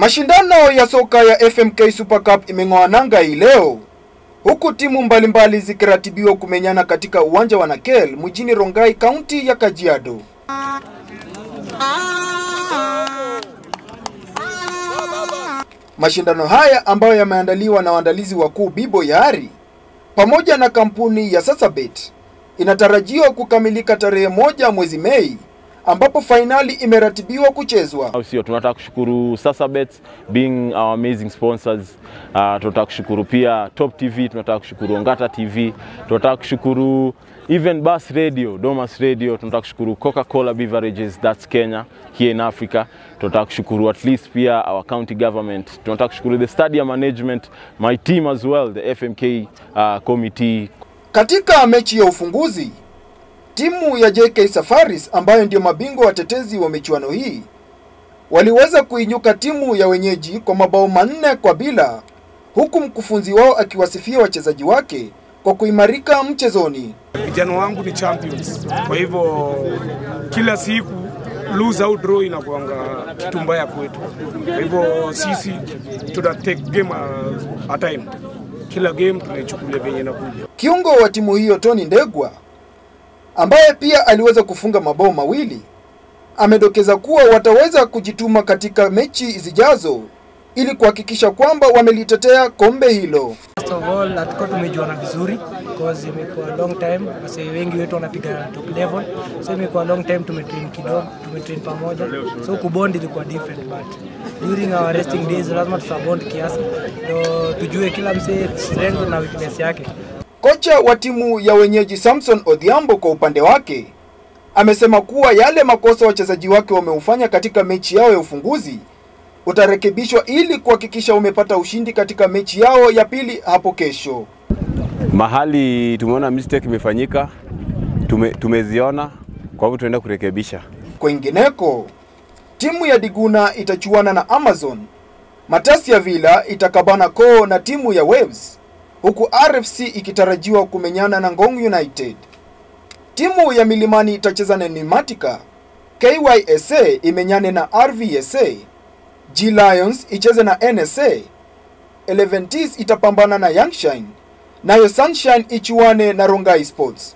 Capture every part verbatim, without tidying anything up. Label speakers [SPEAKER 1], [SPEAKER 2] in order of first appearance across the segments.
[SPEAKER 1] Mashindano ya soka ya F M K Super Cup imeng'oa nanga hii leo, huku timu mbalimbali zikiratibiwa kumenyana katika uwanja wa Nakel mjini Rongai, kaunti ya Kajiado. Mashindano haya ambayo yameandaliwa na waandalizi wakuu Bibo Yari pamoja na kampuni ya Sasabet inatarajiwa kukamilika tarehe moja mwezi Mei, ambapo finali imeratibiwa kuchezwa.
[SPEAKER 2] Sio, tunataka kushukuru Sasabet being our amazing sponsors. Uh, tunataka kushukuru pia Top T V, tunataka kushukuru Ongata T V, tunataka kushukuru even Bus Radio, Domas Radio, tunataka kushukuru Coca-Cola Beverages, that's Kenya, here in Africa. Tunataka kushukuru at least pia our county government. Tunataka kushukuru the stadium management, my team as well, the F M K uh, committee.
[SPEAKER 1] Katika mechi ya ufunguzi, timu ya J K Safaris ambayo ndio mabingwa watetezi wa michuano hii waliweza kuinyuka timu ya wenyeji kwa mabao manne kwa bila, huku mkufunzi wao akiwasifia wachezaji wake kwa kuimarika mchezoni.
[SPEAKER 3] Vijana wangu ni champions, kwa hivyo kila siku lose au draw inakuanga kitu mbaya kwetu. Kwa hivyo sisi tuna take game a time, kila game tunaichukulia venye inakuja.
[SPEAKER 1] Kiungo wa timu hiyo Tony Ndegwa, ambaye pia aliweza kufunga mabao mawili, amedokeza kuwa wataweza kujituma katika mechi zijazo ili kuhakikisha kwamba wamelitetea kombe hilo.
[SPEAKER 4] First of all, hatuko tumejuana vizuri because imekuwa long time, wase wengi wetu wanapiga top level, so imekuwa long time tumetrain kidogo, tumetrain pamoja, so kubond ilikuwa different, but during our resting days lazima tusabond kiasi ndio tujue kila msee strength na weakness yake.
[SPEAKER 1] Kocha wa timu ya wenyeji Samson Odhiambo kwa upande wake amesema kuwa yale makosa wachezaji wake wameufanya katika mechi yao ya ufunguzi utarekebishwa ili kuhakikisha umepata ushindi katika mechi yao ya pili hapo kesho.
[SPEAKER 5] Mahali tumeona mistake imefanyika, tume, tumeziona, kwa hivyo tunaenda kurekebisha.
[SPEAKER 1] Kwingineko, timu ya Diguna itachuana na Amazon, Matasia Villa itakabana koo na timu ya Waves, huku R F C ikitarajiwa kumenyana na Ngong United. Timu ya Milimani itacheza na Pneumatica, K Y S A imenyane na R V S A, G Lions icheze na N S A, eleven Ts itapambana na Youngshine, nayo Sunshine ichuane na Rongai Sports.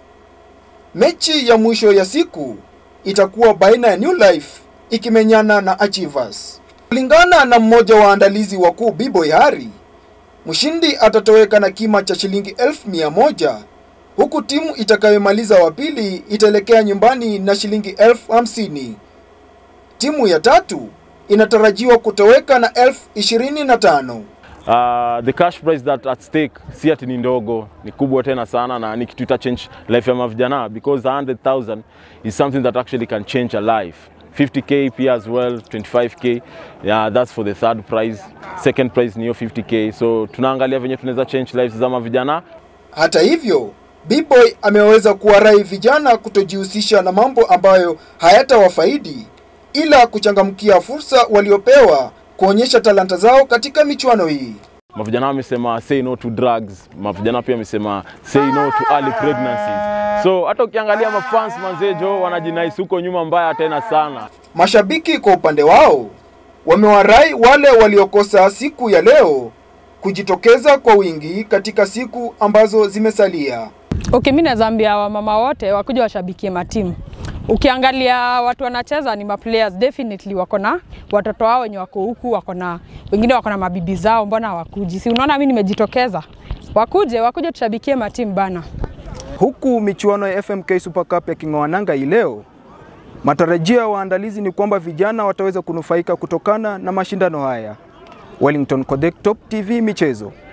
[SPEAKER 1] Mechi ya mwisho ya siku itakuwa baina ya New Life ikimenyana na Achievers. Kulingana na mmoja wa waandalizi wakuu Bibo Yari, mshindi atatoweka na kima cha shilingi elfu mia moja, huku timu itakayomaliza wa pili itaelekea nyumbani na shilingi elfu hamsini. Timu ya tatu inatarajiwa kutoweka na elfu ishirini na tano.
[SPEAKER 2] Uh, the cash prize that at stake si ati ni ndogo, ni kubwa tena sana, na ni kitu ita change life ya mavijana, because one hundred thousand is something that actually can change a life. fifty K pia as well, twenty-five K, yeah, that's for the third prize. Second prize ni fifty K, so tunaangalia venye tunaweza change lives za mavijana.
[SPEAKER 1] Hata hivyo, B-Boy ameweza kuwarai vijana kutojihusisha na mambo ambayo hayatawafaidi, ila kuchangamkia fursa waliopewa kuonyesha talanta zao katika michuano hii.
[SPEAKER 2] Mavijana wamesema say no to drugs, mavijana pia wamesema say no to early pregnancies. So hata ukiangalia mafans manzejo wanajinais huko nyuma mbaya tena sana.
[SPEAKER 1] Mashabiki kwa upande wao wamewarai wale waliokosa siku ya leo kujitokeza kwa wingi katika siku ambazo zimesalia.
[SPEAKER 6] Okay, mimi naambia wamama wote wakuja washabikie matimu. Ukiangalia watu wanacheza ni ma players, definitely wako na watoto wao wenye wako huku, wako na wengine wako na mabibi zao, mbona hawakuji? Si unaona mimi nimejitokeza. Wakuje, wakuje tushabikie matimu bana.
[SPEAKER 1] Huku michuano ya F M K Super Cup yaking'oa nanga hii leo, matarajio ya waandalizi ni kwamba vijana wataweza kunufaika kutokana na mashindano haya. Wellington Kodek, Top T V Michezo.